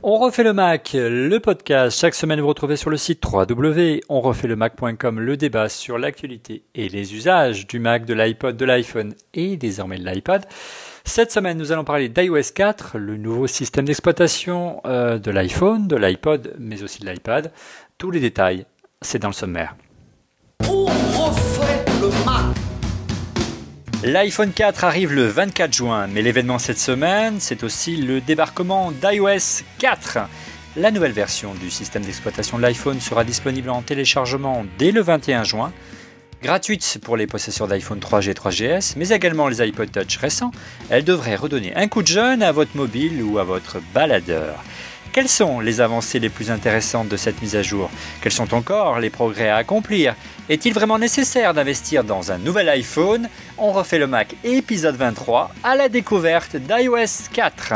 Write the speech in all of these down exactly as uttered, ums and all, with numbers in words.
On refait le Mac, le podcast. Chaque semaine, vous retrouvez sur le site w w w point on refait le mac point com le débat sur l'actualité et les usages du Mac, de l'iPod, de l'iPhone et désormais de l'iPad. Cette semaine, nous allons parler d'iOS quatre, le nouveau système d'exploitation euh, de l'iPhone, de l'iPod, mais aussi de l'iPad. Tous les détails, c'est dans le sommaire. On refait le Mac. L'iPhone quatre arrive le vingt-quatre juin, mais l'événement cette semaine, c'est aussi le débarquement d'iOS quatre. La nouvelle version du système d'exploitation de l'iPhone sera disponible en téléchargement dès le vingt et un juin, gratuite pour les possesseurs d'iPhone trois G et trois G S, mais également les iPod Touch récents. Elle devrait redonner un coup de jeune à votre mobile ou à votre baladeur. Quelles sont les avancées les plus intéressantes de cette mise à jour? Quels sont encore les progrès à accomplir? Est-il vraiment nécessaire d'investir dans un nouvel iPhone? On refait le Mac épisode vingt-trois à la découverte d'iOS quatre.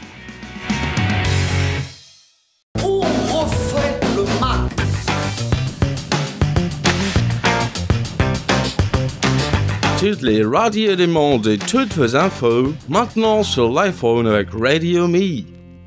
On refait le Mac. Toutes les radios du monde et toutes vos infos, maintenant sur l'iPhone avec Radio Me.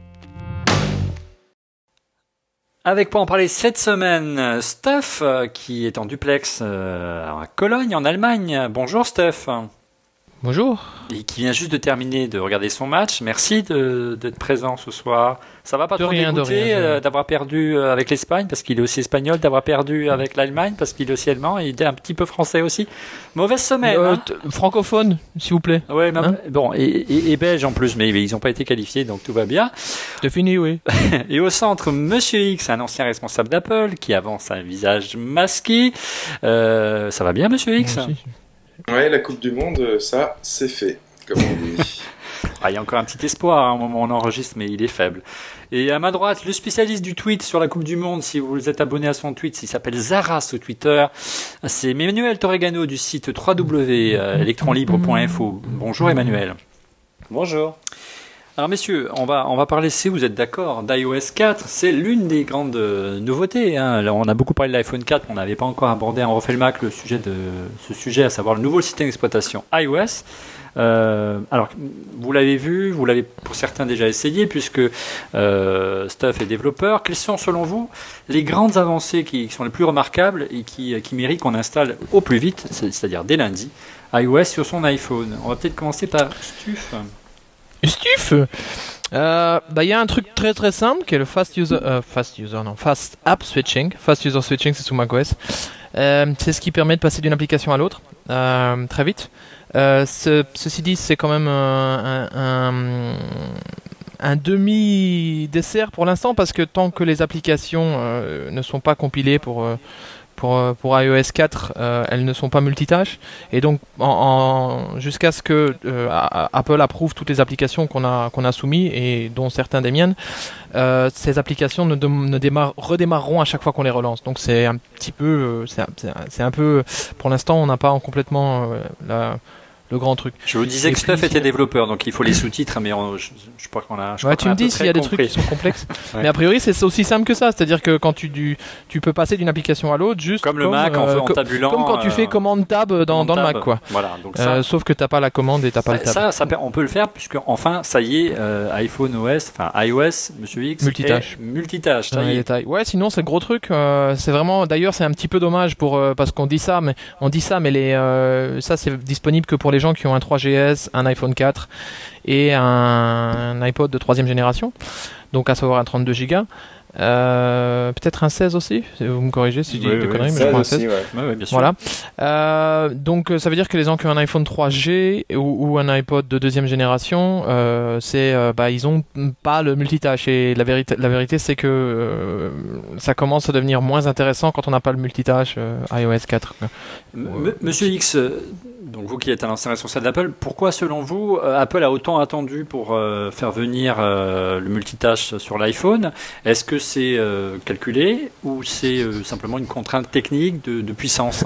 Avec pour en parler cette semaine, Steph, euh, qui est en duplex euh, à Cologne, en Allemagne. Bonjour Steph. Bonjour. Et qui vient juste de terminer de regarder son match. Merci de, d'être présent ce soir. Ça va pas De trop rien, de dégoûter rien, de euh, rien. d'avoir perdu euh, avec l'Espagne, parce qu'il est aussi espagnol, d'avoir perdu avec l'Allemagne, parce qu'il est aussi allemand, et il est un petit peu français aussi. Mauvaise semaine. Euh, hein. t- francophone, s'il vous plaît. Ouais, mais, hein bon, et, et, et belge en plus, mais, mais ils n'ont pas été qualifiés, donc tout va bien. C'est fini, oui. Et au centre, Monsieur X, un ancien responsable d'Apple, qui avance un visage masqué. Euh, ça va bien, Monsieur X? Moi aussi. Ouais, la Coupe du Monde, ça, c'est fait, comme on dit. Ah, il y a encore un petit espoir hein, au moment où on enregistre, mais il est faible. Et à ma droite, le spécialiste du tweet sur la Coupe du Monde, si vous êtes abonné à son tweet, il s'appelle Zara sur Twitter. C'est Emmanuel Torregano du site w w w point electron libre point f o. Bonjour Emmanuel. Bonjour. Alors messieurs, on va, on va parler, si vous êtes d'accord, d'iOS quatre. C'est l'une des grandes euh, nouveautés. Hein. Là, on a beaucoup parlé de l'iPhone quatre, on n'avait pas encore abordé en refait le Mac le sujet de ce sujet, à savoir le nouveau système d'exploitation iOS. Euh, alors, vous l'avez vu, vous l'avez pour certains déjà essayé, puisque euh, Steph est développeur. Quelles sont, selon vous, les grandes avancées qui, qui sont les plus remarquables et qui, qui méritent qu'on installe au plus vite, c'est- c'est-à-dire dès lundi, iOS sur son iPhone? On va peut-être commencer par Stuf. Stuf euh, bah, y a un truc très très simple qui est le fast user, euh, fast user, non, fast app switching. Fast user switching, c'est sous macOS. Euh, c'est ce qui permet de passer d'une application à l'autre euh, très vite. Euh, ce, ceci dit, c'est quand même un, un, un, un demi-dessert pour l'instant parce que tant que les applications euh, ne sont pas compilées pour euh, pour, euh, pour iOS quatre, euh, elles ne sont pas multitâches et donc en, en, jusqu'à ce que euh, a- Apple approuve toutes les applications qu'on a qu'on a soumises et dont certains des miennes, euh, ces applications ne, dem- ne démarrent, redémarreront à chaque fois qu'on les relance. Donc c'est un petit peu, euh, c'est un, c'est un- c'est un peu, pour l'instant on n'a pas complètement euh, la, le grand truc. Je vous disais Et que Steph puis, était si- développeur, donc il faut les sous-titres, mais on- je, je crois qu'on a. Je Ouais, crois tu qu'on a me à peu dis s'il près y a des compris. trucs qui sont complexes. Ouais. Mais a priori, c'est aussi simple que ça. C'est-à-dire que quand tu, du, tu peux passer d'une application à l'autre, juste Comme le Mac en, euh, en co- tabulant. comme quand tu euh, fais commande tab dans, dans le tab. Mac, quoi. Voilà, donc ça, Euh, sauf que t'as pas la commande et t'as pas ça, le tab. ça, ça per- on peut le faire puisque enfin, ça y est, euh, iPhone O S, enfin iOS, Monsieur X, Multitâche. est multitâche. Ça Dans y les est. détails. Ouais, sinon c'est le gros truc. euh, c'est vraiment. D'ailleurs, c'est un petit peu dommage pour euh, parce qu'on dit ça, mais on dit ça, mais les euh, ça c'est disponible que pour les gens qui ont un trois G S, un iPhone quatre et un, un iPod de troisième génération. Donc à savoir un trente-deux gigas. Euh, peut-être un seize aussi. Vous me corrigez si je dis Oui, des oui, conneries, mais je Ça crois un aussi, seize. ouais. Ouais, ouais, bien sûr. Voilà. Euh, donc euh, ça veut dire que les gens qui ont un iPhone trois G ou, ou un iPod de deuxième génération, euh, c'est euh, bah ils ont pas le multitâche et la vérité la vérité c'est que euh, ça commence à devenir moins intéressant quand on n'a pas le multitâche euh, iOS quatre. quoi. M- Monsieur X, euh, donc vous qui êtes un ancien responsable d'Apple, pourquoi selon vous euh, Apple a autant attendu pour euh, faire venir euh, le multitâche sur l'iPhone? Est-ce que c'est euh, calculé ou c'est euh, simplement une contrainte technique de, de puissance?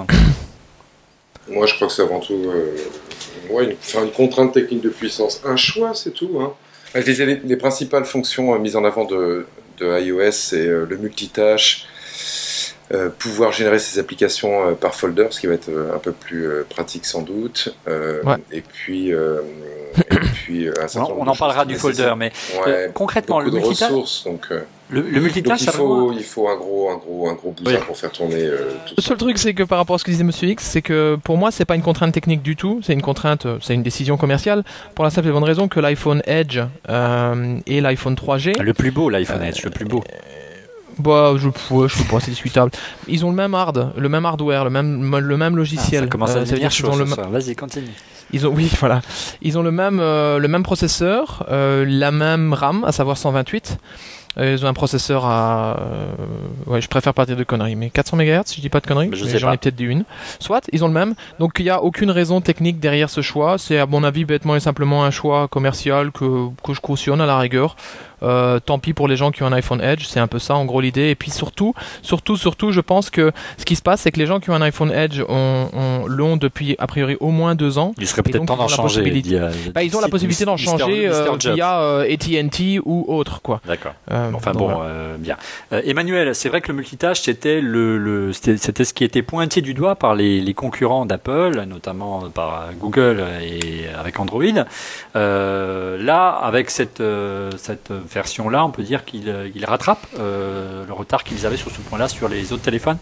Moi, je crois que c'est avant tout euh, ouais, une, enfin, une contrainte technique de puissance. Un choix, c'est tout. Hein. Je disais, les, les principales fonctions euh, mises en avant de, de iOS, c'est euh, le multitâche, Euh, pouvoir générer ces applications euh, par folder, ce qui va être euh, un peu plus euh, pratique sans doute. Euh, Ouais. Et puis, euh, et puis euh, un certain On, nombre on de en choses parlera qui du nécessitent- folder, mais Ouais, euh, concrètement, beaucoup le de multitâche, ressources, donc, euh, le, le donc multitâche, il ça faut, vraiment- il faut un gros, un gros, un gros bousin Oui. pour faire tourner euh, tout Le ça. seul truc, c'est que par rapport à ce que disait Monsieur X, c'est que pour moi, c'est pas une contrainte technique du tout. C'est une contrainte, euh, c'est une décision commerciale. Pour la simple et bonne raison que l'iPhone Edge euh, et l'iPhone trois G, le plus beau, l'iPhone Edge, le plus beau. bah, je, ouais, je sais pas, c'est discutable. Ils ont le même hard, le même hardware, le même, le même Ah, logiciel. ça commence à Euh, ça veut devenir dire qu'ils chaud ont ce le ma- soir. Vas-y, continue. Ils ont, oui, voilà. Ils ont le même, euh, le même processeur, euh, la même RAM, à savoir cent vingt-huit. Euh, ils ont un processeur à, euh, ouais, je préfère partir de conneries, mais quatre cents mégahertz, si je dis pas de conneries. Mais je mais sais j'en pas. ai peut-être dit une. Soit, ils ont le même. Donc il y a aucune raison technique derrière ce choix. C'est à mon avis bêtement et simplement un choix commercial que que je cautionne à la rigueur. Euh, tant pis pour les gens qui ont un iPhone Edge, c'est un peu ça en gros l'idée. Et puis surtout, surtout, surtout, je pense que ce qui se passe, c'est que les gens qui ont un iPhone Edge ont, ont, l'ont depuis a priori au moins deux ans. Il serait Et peut-être donc, temps ils d'en ont la changer. possibilité- dit, euh, Bah, ils ont la si- possibilité d'en Mister changer euh, Mister Jobs. via euh, A T and T ou autre, quoi. D'accord. Euh, Enfin donc, bon, voilà. euh, bien. Euh, Emmanuel, c'est vrai que le multitâche, c'était le, le c'était, c'était ce qui était pointé du doigt par les, les concurrents d'Apple, notamment par Google et avec Android. Euh, là, avec cette, euh, cette version-là, on peut dire qu'il il rattrape euh, le retard qu'ils avaient sur ce point-là sur les autres téléphones.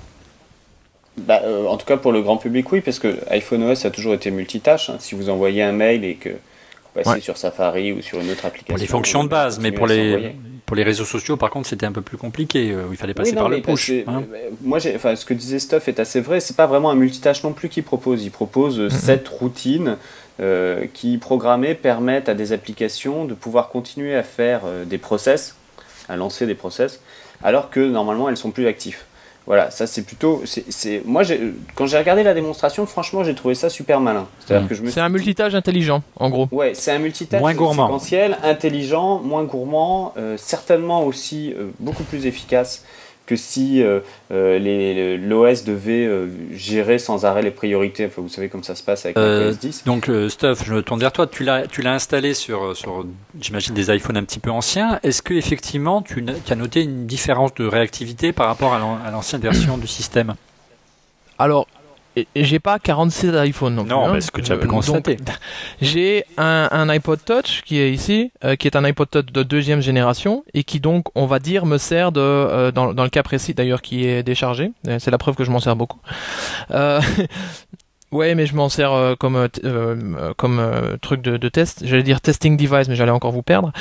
Bah, euh, en tout cas pour le grand public, oui, parce que iPhone O S a toujours été multitâche. Hein. Si vous envoyez un mail et que vous passez Ouais. sur Safari ou sur une autre application. Pour les fonctions de vous allez base, mais continuer pour à les, s'envoyer. pour les réseaux sociaux, par contre, c'était un peu plus compliqué, euh, où il fallait passer Oui, non, par mais le parce push. que, hein. euh, moi, j'ai, enfin, ce que disait Stuff est assez vrai. C'est pas vraiment un multitâche non plus qu'il propose. Il propose euh, sept routines euh, qui, programmées, permettent à des applications de pouvoir continuer à faire euh, des process, à lancer des process, alors que normalement elles sont plus actives. Voilà, ça c'est plutôt. C'est, c'est, moi, j'ai, quand j'ai regardé la démonstration, franchement, j'ai trouvé ça super malin. C'est-à-dire Mmh. que je me C'est suis un dit- multitâche intelligent, en gros. Ouais, c'est un multitâche Moins gourmand. séquentiel, intelligent, moins gourmand, euh, certainement aussi euh, beaucoup plus efficace que si euh, euh, les, l'O S devait euh, gérer sans arrêt les priorités. Enfin, vous savez comme ça se passe avec Euh, macOS dix. Donc, euh, Stuff, je me tourne vers toi. Tu l'as, tu l'as installé sur, sur j'imagine, des iPhones un petit peu anciens. Est-ce que effectivement, tu, n- tu as noté une différence de réactivité par rapport à, l'an- à l'ancienne version du système? Alors, et- et j'ai pas quarante-six iPhones non plus. Non, hein. mais est-ce que tu as pu Euh, constater? donc, j'ai un, un iPod Touch qui est ici, euh, qui est un iPod Touch de deuxième génération et qui donc, on va dire, me sert de, euh, dans, dans le cas précis d'ailleurs, qui est déchargé. Euh, C'est la preuve que je m'en sers beaucoup. Euh, Ouais, mais je m'en sers euh, comme euh, t- euh, comme euh, truc de, de test. J'allais dire testing device, mais j'allais encore vous perdre.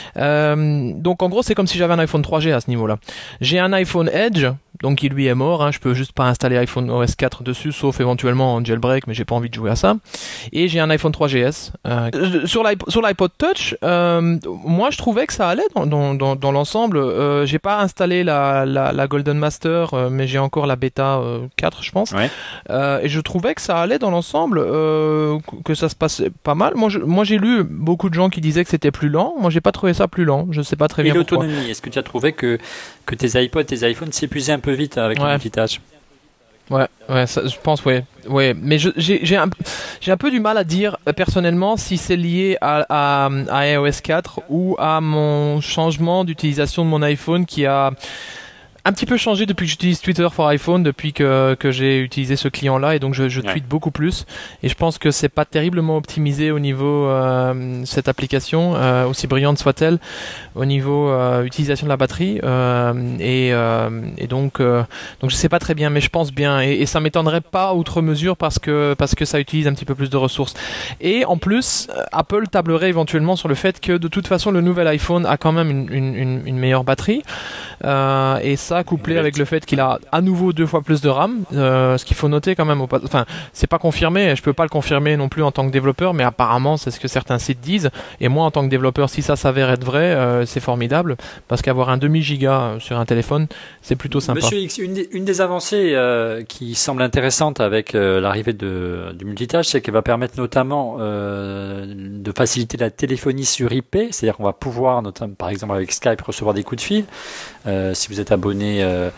Euh, donc en gros, c'est comme si j'avais un iPhone trois G à ce niveau-là. J'ai un iPhone Edge, donc qui lui est mort. Hein, je peux juste pas installer iPhone O S quatre dessus, sauf éventuellement en jailbreak, mais j'ai pas envie de jouer à ça. Et j'ai un iPhone trois G S. Euh, sur l'iPod, sur l'iPod Touch, euh, moi je trouvais que ça allait dans dans dans, dans l'ensemble. Euh, j'ai pas installé la la, la Golden Master, euh, mais j'ai encore la bêta euh, quatre, je pense. Ouais. Euh, et je trouvais que ça allait dans l'ensemble, euh, que ça se passait pas mal. Moi, je, moi, j'ai lu beaucoup de gens qui disaient que c'était plus lent. Moi, j'ai pas trouvé ça plus lent. Je sais pas très Et bien pourquoi. l'autonomie, est-ce que tu as trouvé que, que tes iPods, tes iPhones s'épuisaient un peu vite avec le Ouais. multitâche? Ouais, ouais, ça, je pense, ouais, ouais. Mais je- j'ai, j'ai un, j'ai un peu du mal à dire euh, personnellement si c'est lié à, à, à iOS quatre ou à mon changement d'utilisation de mon iPhone qui a un petit peu changé depuis que j'utilise Twitter for iPhone, depuis que, que j'ai utilisé ce client-là, et donc je, je Ouais. tweete beaucoup plus. Et je pense que c'est pas terriblement optimisé au niveau euh, cette application, euh, aussi brillante soit-elle, au niveau euh, utilisation de la batterie. Euh, et, euh, et donc, euh, donc je sais pas très bien, mais je pense bien. Et, et ça m'étonnerait pas outre mesure parce que parce que ça utilise un petit peu plus de ressources. Et en plus, euh, Apple tablerait éventuellement sur le fait que de toute façon le nouvel iPhone a quand même une, une, une, une meilleure batterie. Euh, et ça couplé avec le fait qu'il a à nouveau deux fois plus de RAM, euh, ce qu'il faut noter quand même au pas- enfin c'est pas confirmé, je peux pas le confirmer non plus en tant que développeur, mais apparemment c'est ce que certains sites disent, et moi en tant que développeur, si ça s'avère être vrai, euh, c'est formidable, parce qu'avoir un demi giga sur un téléphone, c'est plutôt sympa. Monsieur X, une des, une des avancées euh, qui semble intéressante avec euh, l'arrivée de, du multitâche, c'est qu'elle va permettre notamment euh, de faciliter la téléphonie sur I P, c'est-à-dire qu'on va pouvoir, notamment, par exemple avec Skype, recevoir des coups de fil. Euh, si vous êtes abonné, euh,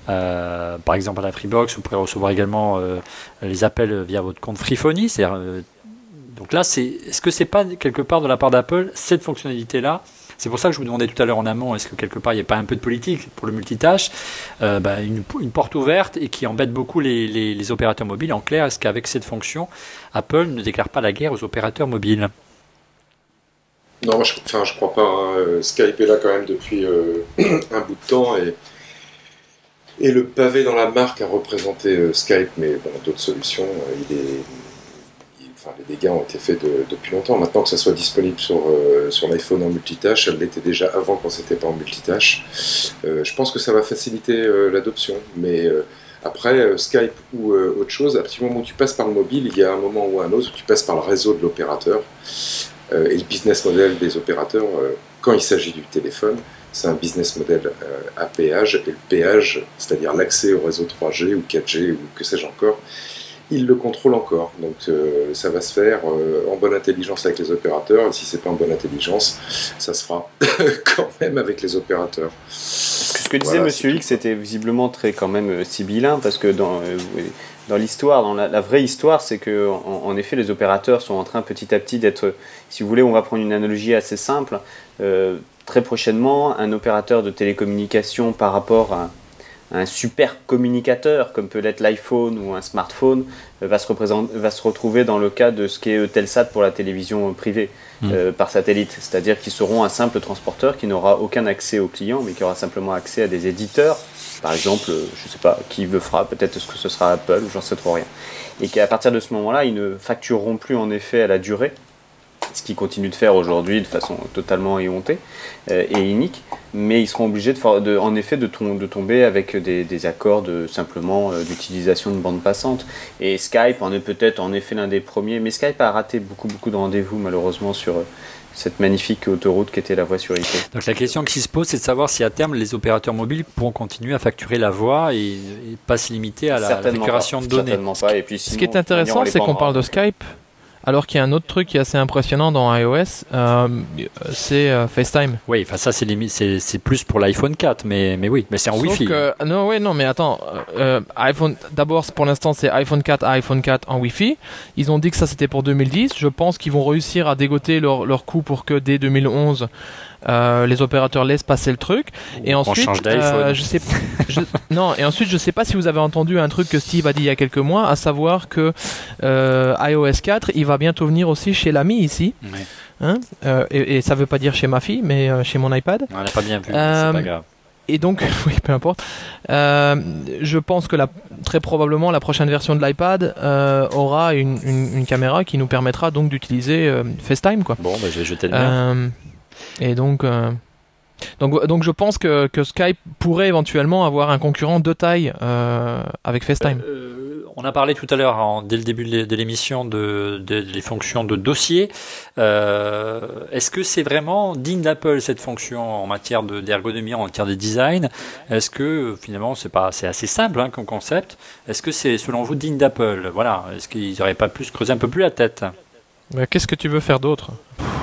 euh, par exemple à la Freebox, vous pourrez recevoir également euh, les appels via votre compte Freephony. C'est-à-dire, euh, donc là, c'est, est-ce que c'est pas quelque part de la part d'Apple cette fonctionnalité-là? C'est pour ça que je vous demandais tout à l'heure en amont, est-ce que quelque part il n'y a pas un peu de politique pour le multitâche, euh, bah, une, une porte ouverte et qui embête beaucoup les, les, les opérateurs mobiles. En clair, est-ce qu'avec cette fonction, Apple ne déclare pas la guerre aux opérateurs mobiles? Non, moi, je, enfin, je crois pas. Hein. Skype est là quand même depuis euh, un bout de temps et, et le pavé dans la marque a représenté euh, Skype, mais bon, d'autres solutions, euh, il est, il, enfin, les dégâts ont été faits de, depuis longtemps. Maintenant que ça soit disponible sur, euh, sur l'iPhone en multitâche, elle l'était déjà avant quand c'était pas en multitâche. Euh, je pense que ça va faciliter euh, l'adoption, mais euh, après euh, Skype ou euh, autre chose, à partir du moment où tu passes par le mobile, il y a un moment ou un autre où tu passes par le réseau de l'opérateur. Euh, et le business model des opérateurs, euh, quand il s'agit du téléphone, c'est un business model euh, à péage, et le péage, c'est-à-dire l'accès au réseau trois G ou quatre G ou que sais-je encore, ils le contrôlent encore. Donc euh, ça va se faire euh, en bonne intelligence avec les opérateurs, et si c'est pas en bonne intelligence, ça se fera quand même avec les opérateurs. Ce que disait Voilà, Monsieur c'est X était visiblement très quand même euh, sibyllin, parce que dans, euh, dans l'histoire, dans la, la vraie histoire, c'est que en, en effet les opérateurs sont en train petit à petit d'être, si vous voulez, on va prendre une analogie assez simple, euh, très prochainement un opérateur de télécommunication par rapport à un super communicateur comme peut l'être l'iPhone ou un smartphone euh, va, se représenter, va se retrouver dans le cas de ce qu'est Eutelsat pour la télévision privée mmh. euh, par satellite, c'est-à-dire qu'ils seront un simple transporteur qui n'aura aucun accès aux clients mais qui aura simplement accès à des éditeurs, par exemple, je ne sais pas qui le fera, peut-être que ce sera Apple, j'en sais trop rien, et qu'à partir de ce moment-là, ils ne factureront plus en effet à la durée, ce qu'ils continuent de faire aujourd'hui de façon totalement éhontée euh, et inique, mais ils seront obligés de, de, en effet de, tom de tomber avec des, des accords de, simplement euh, d'utilisation de bande passante. Et Skype en est peut-être en effet l'un des premiers, mais Skype a raté beaucoup, beaucoup de rendez-vous malheureusement sur euh, cette magnifique autoroute qui était la voie sur I P. Donc la question qui se pose, c'est de savoir si à terme les opérateurs mobiles pourront continuer à facturer la voix et, et pas se limiter à la facturation de données. Certainement pas. Et puis sinon, ce qui est intéressant, c'est qu'on parle de Skype. Alors qu'il y a un autre truc qui est assez impressionnant dans iOS, euh, c'est euh, FaceTime. Oui, enfin ça c'est limite, c'est plus pour l'iPhone quatre, mais mais oui, mais c'est en Sauf Wi-Fi. Que, non, oui, non, mais attends, euh, iPhone. D'abord, pour l'instant, c'est iPhone quatre à iPhone quatre en Wi-Fi. Ils ont dit que ça c'était pour deux mille dix. Je pense qu'ils vont réussir à dégoter leur leur coût pour que dès deux mille onze. Euh, les opérateurs laissent passer le truc et ensuite euh, je sais je, non et ensuite je sais pas si vous avez entendu un truc que Steve a dit il y a quelques mois, à savoir que euh, iOS quatre il va bientôt venir aussi chez l'ami ici, ouais. hein euh, et, et ça veut pas dire chez ma fille mais euh, chez mon iPad. On l'a pas bien vu, euh, c'est pas grave. Et donc, oui, peu importe. Euh, je pense que la, très probablement la prochaine version de l'iPad euh, aura une, une, une caméra qui nous permettra donc d'utiliser euh, FaceTime, quoi. Bon, bah, je vais jeter le mien. Euh, et donc, euh, donc, donc, je pense que, que Skype pourrait éventuellement avoir un concurrent de taille euh, avec FaceTime. Euh, euh, on a parlé tout à l'heure, hein, dès le début de l'émission, de, de, de les fonctions de dossier. Euh, Est-ce que c'est vraiment digne d'Apple cette fonction en matière d'ergonomie, en matière de design? Est-ce que finalement c'est pas, c'est assez simple hein, comme concept? Est-ce que c'est selon vous digne d'Apple? Voilà. Est-ce qu'ils n'auraient pas pu se creuser un peu plus la tête? Qu'est-ce que tu veux faire d'autre?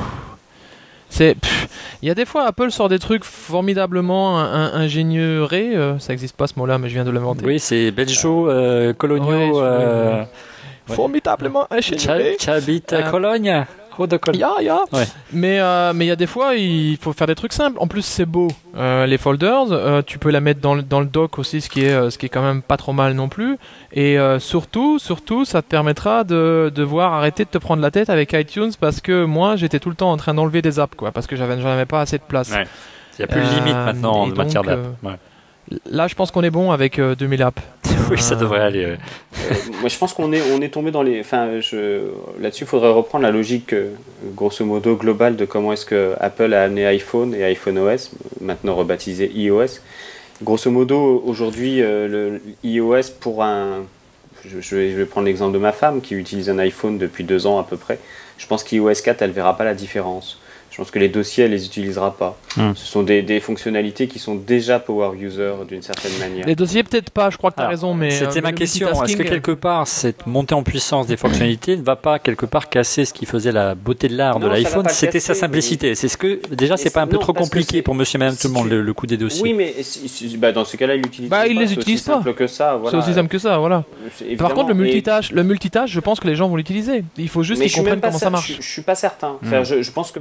C'est, il y a des fois Apple sort des trucs formidablement ingénieurés, euh, ça n'existe pas ce mot-là, mais je viens de l'inventer. Oui, c'est belgio, euh, coloniaux, ouais, euh, ouais. formidablement ingénieurés. Tu habites à Cologne? Ya, ya. Ouais. Mais euh, mais il y a des fois, il faut faire des trucs simples. En plus, c'est beau. Euh, les folders, euh, tu peux la mettre dans le, dans le dock aussi, ce qui est euh, ce qui est quand même pas trop mal non plus. Et euh, surtout, surtout, ça te permettra de de voir arrêter de te prendre la tête avec iTunes, parce que moi, j'étais tout le temps en train d'enlever des apps, quoi, parce que j'avais j'en avais pas assez de place. Ouais. Il y a plus de limite euh, maintenant en matière d'app. Euh, ouais. Là, je pense qu'on est bon avec euh, deux mille apps. Oui, ça devrait aller. Ouais. Euh, moi, je pense qu'on est, on est tombé dans les. Enfin, je... là-dessus, il faudrait reprendre la logique, euh, grosso modo, globale de comment est-ce que Apple a amené iPhone et iPhone O S, maintenant rebaptisé iOS. Grosso modo, aujourd'hui, euh, le iOS pour un. Je, je vais prendre l'exemple de ma femme qui utilise un iPhone depuis deux ans à peu près. Je pense qu'iOS quatre, elle ne verra pas la différence. Je pense que les dossiers, elle les utilisera pas. Hum. Ce sont des, des fonctionnalités qui sont déjà power user d'une certaine manière. Les dossiers, peut-être pas, je crois que tu as raison, mais... C'était euh, ma question. Est-ce que quelque part, cette montée en puissance des fonctionnalités ne va pas quelque part casser ce qui faisait la beauté de l'art de l'iPhone? C'était sa simplicité. Mais... C'est ce que... Déjà, c'est pas un peu non, trop compliqué pour monsieur et madame tout le monde, tu... le, le coup des dossiers. Oui, mais si, si, bah, dans ce cas-là, il l'utilise bah, pas. Il les utilise pas. C'est aussi simple que ça. Voilà. C'est aussi simple que ça, voilà. Par contre, le multitâche, et... le multitâche, je pense que les gens vont l'utiliser. Il faut juste qu'ils comprennent comment ça marche. Je suis pas certain. Je pense que... T'as pas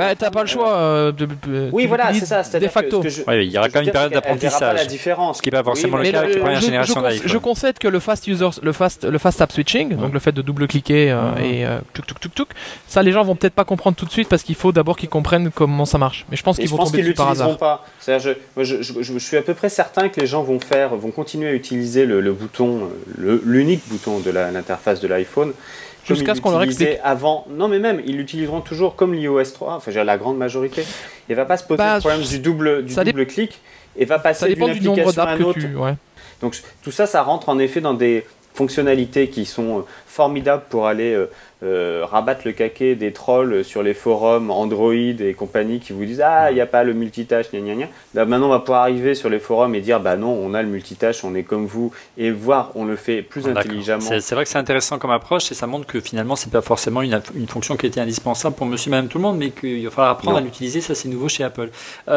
le choix. Euh, de, de, Oui, tu voilà, l'utilises c'est ça. C'est-à-dire de facto. que ce que je- Ouais, il y aura ce que quand même je une période veux dire, c'est qu'elle verra pas la d'apprentissage. différence. Ce qui n'est pas forcément Oui, le mais cas avec le- la première je, je, génération cons- d'iPhone. je concède que le fast user, le fast, le fast app switching, donc le fait de double-cliquer euh, Mhm. et euh, tuk tuk tuk tuk, ça les gens vont peut-être pas comprendre tout de suite parce qu'il faut d'abord qu'ils comprennent comment ça marche. Mais je pense Et qu'ils je vont pense tomber qu'ils dessus par l'utiliseront hasard. pas. C'est-à-dire, je, moi, je, je- je- je suis à peu près certain que les gens vont faire, vont continuer à utiliser le, le bouton, euh, le- l'unique bouton de la- l'interface de l'iPhone. comme Jusqu'à ils ce qu'on leur l'utilisaient explique. Avant, non mais même, ils l'utiliseront toujours comme l'iOS trois, enfin je veux dire, la grande majorité. Il va pas se poser Bah, le problème du double, du ça dé- double clic et va Ça passer dépend d'une du nombre application à d'apps une que autre. tu. Ouais. Donc tout ça, ça rentre en effet dans des fonctionnalités qui sont euh, formidables pour aller euh, euh, rabattre le caquet des trolls sur les forums Android et compagnie qui vous disent ah il n'y a pas le multitâche gna gna gna. Là, maintenant on va pouvoir arriver sur les forums et dire bah non on a le multitâche, on est comme vous et voir on le fait plus D'accord. intelligemment. C'est c'est vrai que c'est intéressant comme approche et ça montre que finalement c'est pas forcément une, une fonction qui était indispensable pour monsieur et madame tout le monde, mais qu'il va falloir apprendre Non. à l'utiliser. Ça c'est nouveau chez Apple.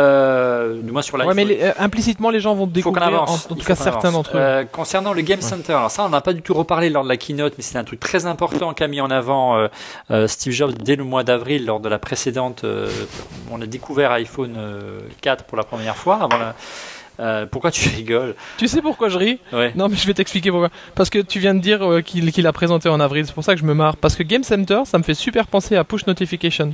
Euh, du moins sur Ouais, l'iPhone. mais les- euh, implicitement les gens vont Il faut qu'on découvrir, en, avance. en Il tout faut cas qu'on certains avance. d'entre eux. Euh, concernant le Game Center, alors ça on n'a pas du tout reparlé lors de la keynote, mais c'est un truc très important qu'a mis en avant euh, euh, Steve Jobs dès le mois d'avril lors de la précédente. euh, on a découvert iPhone euh, quatre pour la première fois. Avant la, euh, pourquoi tu rigoles? Tu sais pourquoi je ris? Ouais. Non, mais je vais t'expliquer pourquoi. Parce que tu viens de dire euh, qu'il qu'il a présenté en avril, c'est pour ça que je me marre. Parce que Game Center, ça me fait super penser à Push Notification.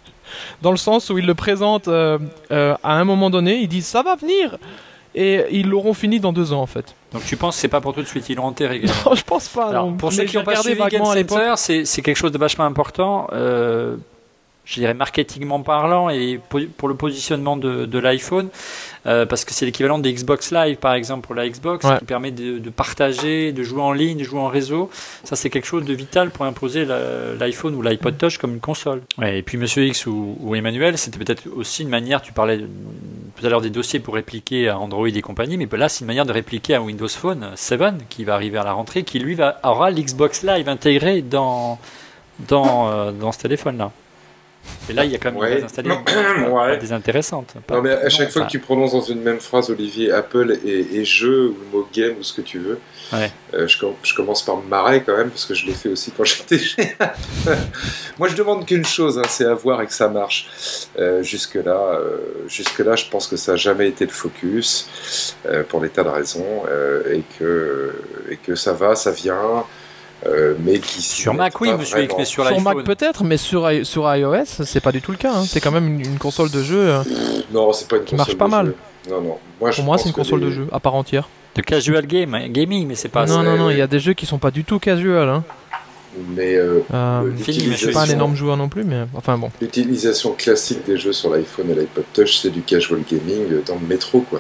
Dans le sens où ils le présentent euh, euh, à un moment donné, ils disent ça va venir! Et ils l'auront fini dans deux ans en fait. Donc tu penses que c'est pas pour tout de suite, ils l'ont enterré. Non, je pense pas. Alors, non. pour Mais ceux qui j'ai n'ont pas regardé suivi Game vaguement à l'époque. Center, c'est c'est quelque chose de vachement important, euh, je dirais marketingment parlant et po- pour le positionnement de, de l'iPhone, euh, parce que c'est l'équivalent des Xbox Live par exemple pour la Xbox, Ouais. qui permet de, de partager, de jouer en ligne, de jouer en réseau. Ça c'est quelque chose de vital pour imposer la- l'iPhone ou l'iPod Touch comme une console. Ouais, et puis Monsieur X ou, ou Emmanuel, c'était peut-être aussi une manière, tu parlais de- tout à l'heure des dossiers pour répliquer à Android et compagnie, mais là c'est une manière de répliquer à Windows Phone sept qui va arriver à la rentrée, qui lui va, aura l'Xbox Live intégré dans, dans, euh, dans ce téléphone-là. Et là il y a quand même Ouais. une base installée Ouais. des intéressantes. Pas- Non, mais à chaque non, fois enfin, que tu prononces dans une même phrase, Olivier, Apple et, et jeu, ou le mot game, ou ce que tu veux, Ouais. euh, je, com- je commence par me marrer quand même, parce que je l'ai fait aussi quand j'étais chez Apple. Moi, je demande qu'une chose, hein, c'est à voir et que ça marche. Euh, jusque-là, euh, jusque-là, je pense que ça n'a jamais été le focus, euh, pour des tas de raisons, euh, et, que, et que ça va, ça vient, euh, mais qui s'y Sur Mac, mettent oui, pas Monsieur X, vraiment. mais sur Sur l'iPhone. Mac peut-être, mais sur, i- sur iOS, c'est pas du tout le cas. hein. C'est quand même une, une console de jeu. euh, Non, c'est pas une Qui console marche pas de mal. jeu. Non, non. Moi, je Pour moi, pense c'est une que console les- de jeu à part entière. De casual game, hein, gaming, mais c'est pas. non, c'est- non, non, il y a des jeux qui sont pas du tout casual. Hein. Mais euh, Euh, le- Fini, je monsieur. suis pas un l'utilisation- énorme joueur non plus, mais enfin bon. L'utilisation classique des jeux sur l'iPhone et l'iPod Touch, c'est du casual gaming dans le métro, quoi.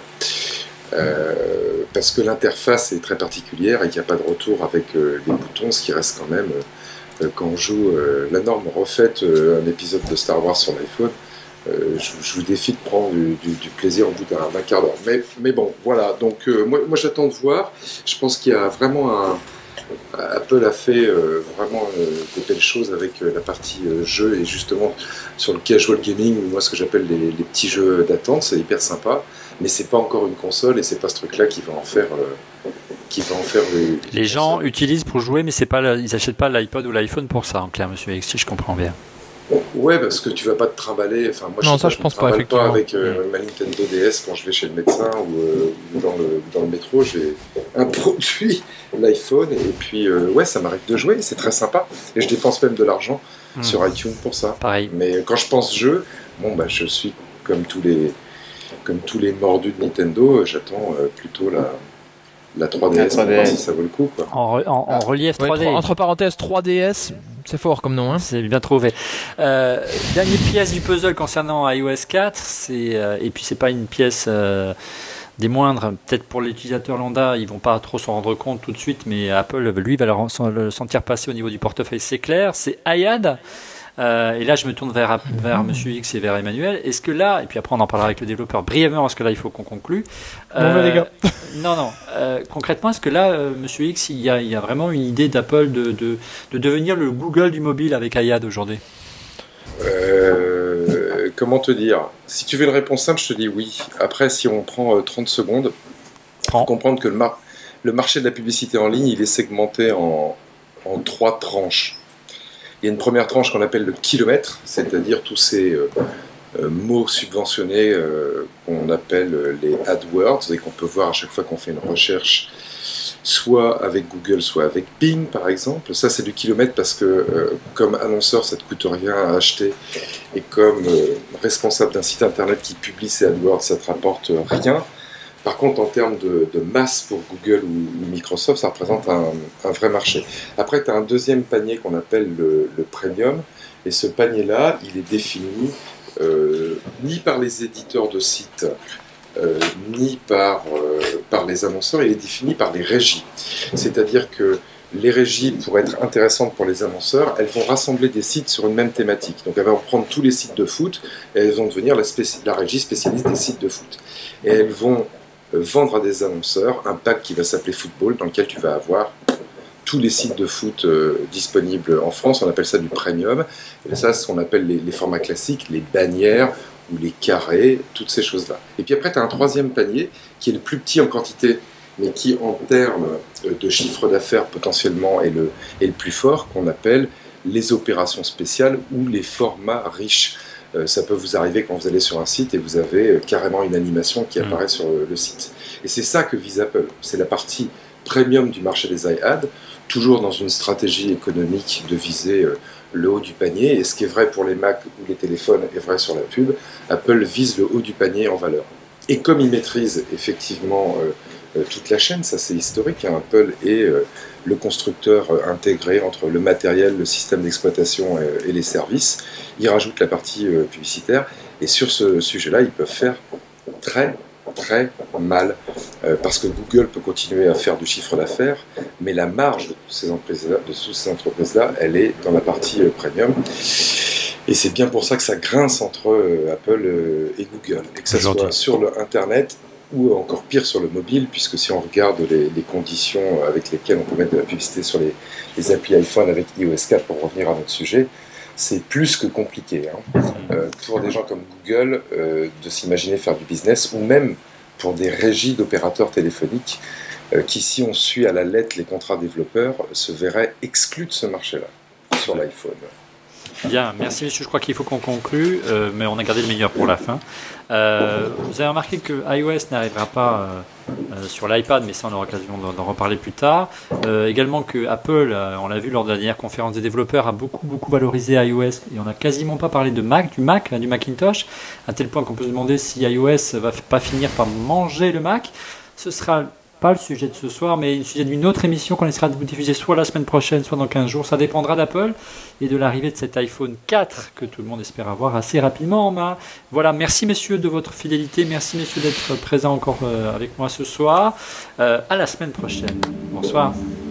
Euh, parce que l'interface est très particulière et qu'il n'y a pas de retour avec euh, les boutons, ce qui reste quand même, euh, quand on joue euh, la norme refaite, euh, un épisode de Star Wars sur l'iPhone, euh, je, je vous défie de prendre du, du- du plaisir au bout d'un d'un quart d'heure. Mais, mais bon, voilà, donc euh, moi, moi j'attends de voir. Je pense qu'il y a vraiment un... Apple a fait euh, vraiment euh, des belles choses avec euh, la partie euh, jeu et justement sur le casual gaming, moi ce que j'appelle les, les petits jeux d'attente, c'est hyper sympa, mais c'est pas encore une console et c'est pas ce truc-là qui va en faire, euh, qui va en faire une Les gens console. utilisent pour jouer, mais c'est pas, la- ils achètent pas l'iPod ou l'iPhone pour ça, en clair, Monsieur X, si je comprends bien. Ouais, parce que tu vas pas te trimballer. Enfin, moi, Non, je ça, sais je me pense pas, trimballe effectivement. avec euh, ma Nintendo D S quand je vais chez le médecin ou, euh, ou dans, le, dans le métro. J'ai un produit, l'iPhone, et puis euh, ouais, ça m'arrive de jouer. C'est très sympa. Et je dépense même de l'argent Hmm. sur iTunes pour ça. Pareil. Mais quand je pense jeu, bon, bah, je suis comme tous les, comme tous les mordus de Nintendo. J'attends euh, plutôt la, la trois D S La pour voir 3D S. si ça vaut le coup, quoi. En, re- en- en relief Ouais, trois D. trois- entre parenthèses, trois D S, c'est fort comme nom. Hein. C'est bien trouvé. Euh, dernière pièce du puzzle concernant iOS quatre, c'est, euh, et puis c'est pas une pièce euh, des moindres, peut-être pour l'utilisateur lambda, ils vont pas trop s'en rendre compte tout de suite, mais Apple, lui, va le, ren- le sentir passer au niveau du portefeuille, c'est clair, c'est I A D. Euh, et là, je me tourne vers, vers Monsieur X et vers Emmanuel. Est-ce que là, et puis après on en parlera avec le développeur brièvement, parce que là il faut qu'on conclue. Bon, bah, les gars. Non, non. Euh, concrètement, est-ce que là, euh, Monsieur X, il y, a, il y a vraiment une idée d'Apple de, de, de devenir le Google du mobile avec I A D aujourd'hui? Euh, comment te dire? Si tu veux une réponse simple, je te dis oui. Après, si on prend euh, trente secondes, il Prends. faut comprendre que le, mar- le marché de la publicité en ligne, il est segmenté en, en trois tranches. Il y a une première tranche qu'on appelle le kilomètre, c'est-à-dire tous ces, euh, euh, mots subventionnés euh, qu'on appelle les AdWords et qu'on peut voir à chaque fois qu'on fait une recherche, soit avec Google, soit avec Bing par exemple. Ça c'est du kilomètre parce que euh, comme annonceur ça ne te coûte rien à acheter et comme euh, responsable d'un site internet qui publie ses AdWords ça ne te rapporte rien. Par contre en termes de, de masse pour Google ou, ou Microsoft ça représente un, un vrai marché. Après tu as un deuxième panier qu'on appelle le, le Premium et ce panier là il est défini euh, ni par les éditeurs de sites Euh, ni par, euh, par les annonceurs, il est défini par les régies. C'est-à-dire que les régies, pour être intéressantes pour les annonceurs, elles vont rassembler des sites sur une même thématique. Donc elles vont prendre tous les sites de foot et elles vont devenir la, spéci- la régie spécialiste des sites de foot. Et elles vont euh, vendre à des annonceurs un pack qui va s'appeler Football, dans lequel tu vas avoir tous les sites de foot euh, disponibles en France. On appelle ça du premium. Et ça, c'est ce qu'on appelle les, les formats classiques, les bannières, ou les carrés, toutes ces choses-là. Et puis après, tu as un troisième panier qui est le plus petit en quantité, mais qui, en termes de chiffre d'affaires potentiellement, est le, est le plus fort, qu'on appelle les opérations spéciales ou les formats riches. Euh, ça peut vous arriver quand vous allez sur un site et vous avez euh, carrément une animation qui apparaît mmh. sur le, le site. Et c'est ça que vise Apple. C'est la partie premium du marché des iAds, toujours dans une stratégie économique de viser euh, le haut du panier, et ce qui est vrai pour les Mac ou les téléphones est vrai sur la pub, Apple vise le haut du panier en valeur. Et comme il maîtrise effectivement euh, toute la chaîne, ça c'est historique, hein, Apple est euh, le constructeur euh, intégré entre le matériel, le système d'exploitation euh, et les services, il rajoute la partie euh, publicitaire, et sur ce sujet-là, ils peuvent faire très très mal, euh, parce que Google peut continuer à faire du chiffre d'affaires, mais la marge de toutes ces entreprises-là, de toutes ces entreprises-là, elle est dans la partie euh, premium. Et c'est bien pour ça que ça grince entre euh, Apple euh, et Google, et que ça soit gentil. Sur le Internet ou encore pire sur le mobile, puisque si on regarde les, les conditions avec lesquelles on peut mettre de la publicité sur les, les applis iPhone avec i O S quatre, pour revenir à notre sujet, c'est plus que compliqué hein. euh, pour des gens comme Google euh, de s'imaginer faire du business, ou même pour des régies d'opérateurs téléphoniques euh, qui, si on suit à la lettre les contrats développeurs, se verraient exclus de ce marché-là sur l'iPhone. Bien, merci messieurs, je crois qu'il faut qu'on conclue, euh, mais on a gardé le meilleur pour la fin. Euh, vous avez remarqué que iOS n'arrivera pas euh, euh, sur l'iPad, mais ça on aura l'occasion d'en, d'en reparler plus tard. Euh, également que Apple, euh, on l'a vu lors de la dernière conférence des développeurs, a beaucoup beaucoup valorisé iOS, et on n'a quasiment pas parlé de Mac, du Mac, du Macintosh, à tel point qu'on peut se demander si iOS va pas finir par manger le Mac. Ce sera pas le sujet de ce soir, mais le sujet d'une autre émission qu'on essaiera de vous diffuser soit la semaine prochaine, soit dans quinze jours. Ça dépendra d'Apple et de l'arrivée de cet iPhone quatre que tout le monde espère avoir assez rapidement en main. Voilà, merci messieurs de votre fidélité, merci messieurs d'être présents encore euh, avec moi ce soir. Euh, à la semaine prochaine. Bonsoir.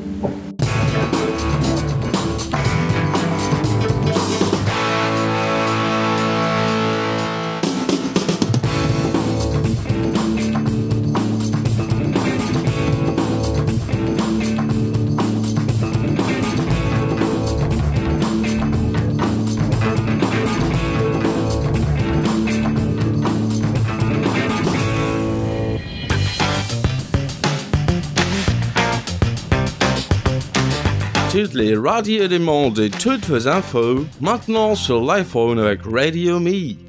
Toutes les radios du monde et toutes vos infos, maintenant sur l'iPhone avec Radio Me.